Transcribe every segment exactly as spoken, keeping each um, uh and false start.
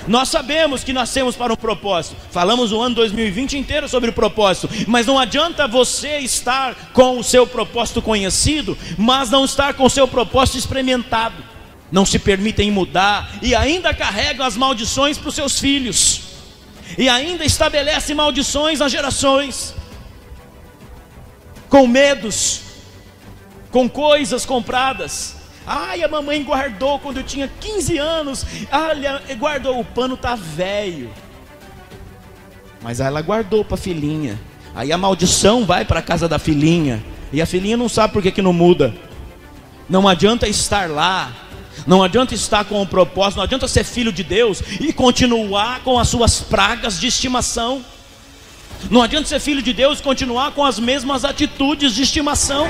Nós sabemos que nascemos para um propósito. Falamos o ano dois mil e vinte inteiro sobre o propósito. Mas não adianta você estar com o seu propósito conhecido, mas não estar com o seu propósito experimentado. Não se permitem mudar e ainda carregam as maldições para os seus filhos. E ainda estabelecem maldições nas gerações. Com medos, com coisas compradas. Ai, a mamãe guardou quando eu tinha quinze anos. Olha, guardou, o pano tá velho. Mas ela guardou para a filhinha. Aí a maldição vai para a casa da filhinha. E a filhinha não sabe por que que não muda. Não adianta estar lá. Não adianta estar com um propósito. Não adianta ser filho de Deus e continuar com as suas pragas de estimação. Não adianta ser filho de Deus e continuar com as mesmas atitudes de estimação.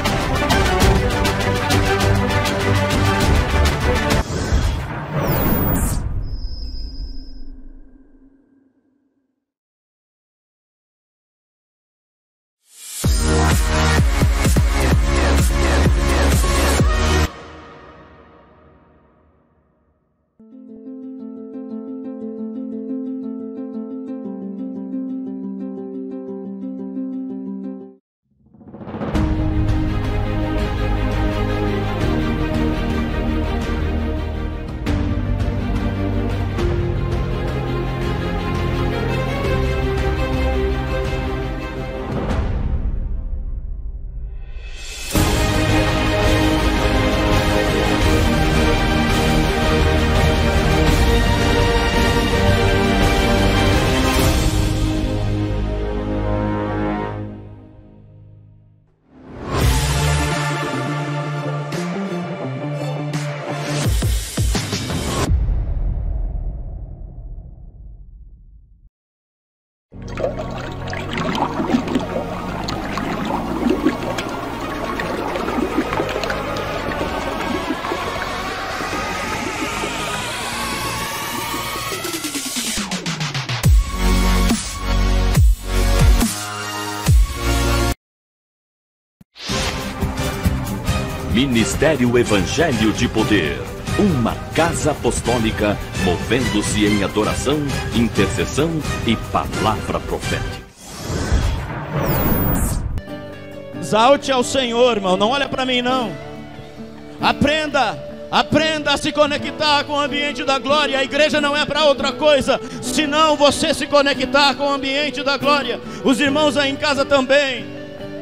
Ministério Evangelho de Poder, uma casa apostólica movendo-se em adoração, intercessão e palavra profética. Exalte ao Senhor, irmão, não olha para mim não. Aprenda, aprenda a se conectar com o ambiente da glória. A igreja não é para outra coisa, senão você se conectar com o ambiente da glória. Os irmãos aí em casa também.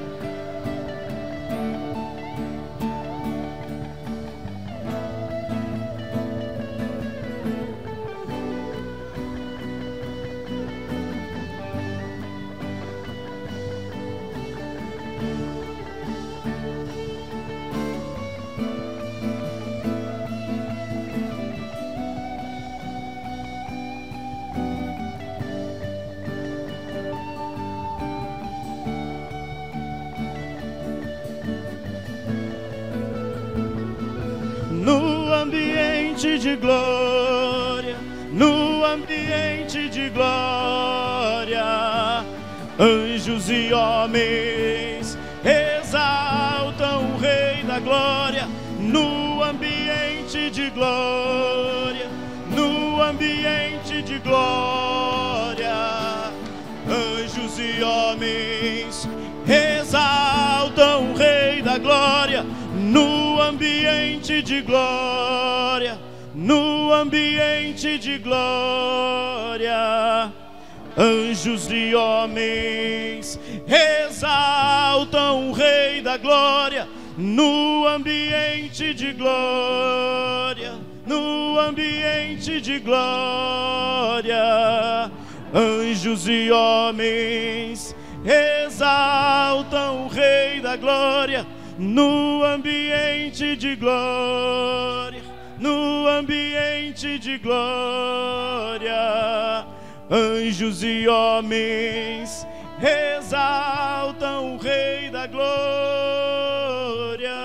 No ambiente de glória, no ambiente de glória, anjos e homens exaltam o Rei da glória. No ambiente de glória, no ambiente de glória, anjos e homens exaltam o Rei da glória. No ambiente de glória, no ambiente de glória, anjos e homens exaltam o Rei da glória. No ambiente de glória, no ambiente de glória, anjos e homens exaltam o Rei da glória. No ambiente de glória, no ambiente de glória, anjos e homens exaltam o Rei da glória.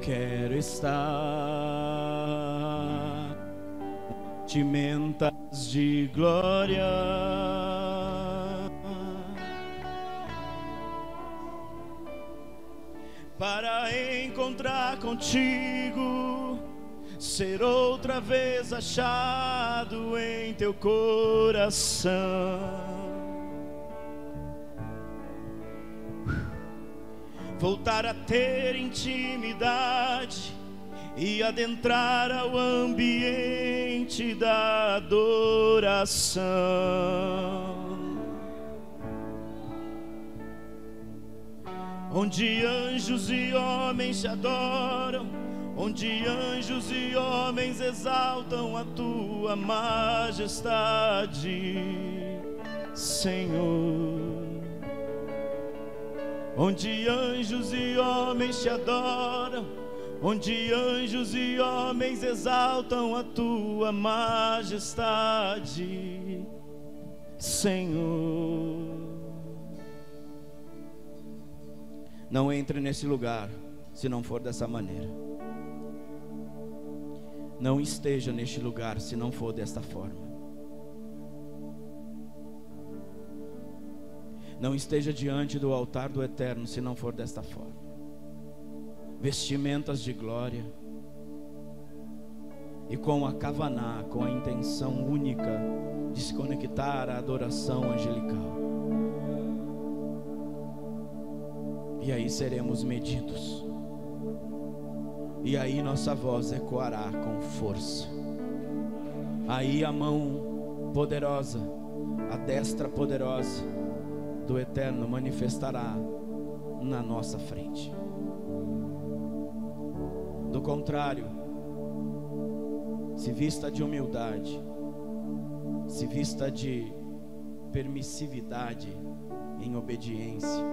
quero estar vestimentas de glória, para encontrar contigo, ser outra vez achado em teu coração, voltar a ter intimidade e adentrar ao ambiente da adoração, onde anjos e homens te adoram, onde anjos e homens exaltam a tua majestade, Senhor. Onde anjos e homens te adoram, onde anjos e homens exaltam a tua majestade, Senhor. Não entre nesse lugar se não for dessa maneira. Não esteja neste lugar se não for desta forma. Não esteja diante do altar do Eterno se não for desta forma. Vestimentas de glória e com a kavaná, com a intenção única de se conectar à adoração angelical. E aí seremos medidos. E aí nossa voz ecoará com força. Aí a mão poderosa, a destra poderosa do Eterno manifestará na nossa frente. Do contrário, se vista de humildade, se vista de permissividade em obediência,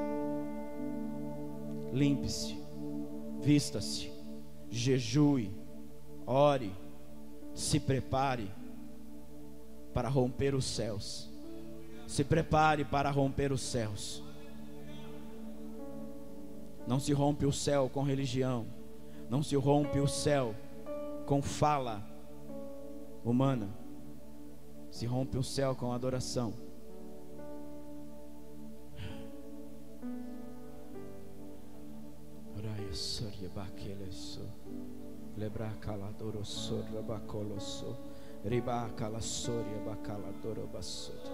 limpe-se, vista-se, jejue, ore, se prepare para romper os céus. Se prepare para romper os céus. Não se rompe o céu com religião. Não se rompe o céu com fala humana. Se rompe o céu com adoração. Lebra caladoro sorra bacoloso, riba calasoria bacaladoro bassot.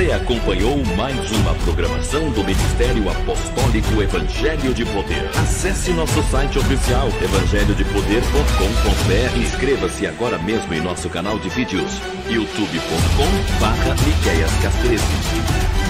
Você acompanhou mais uma programação do Ministério Apostólico Evangelho de Poder. Acesse nosso site oficial evangelho de poder ponto com ponto br. Inscreva-se agora mesmo em nosso canal de vídeos youtube ponto com barra Miqueias Castrese.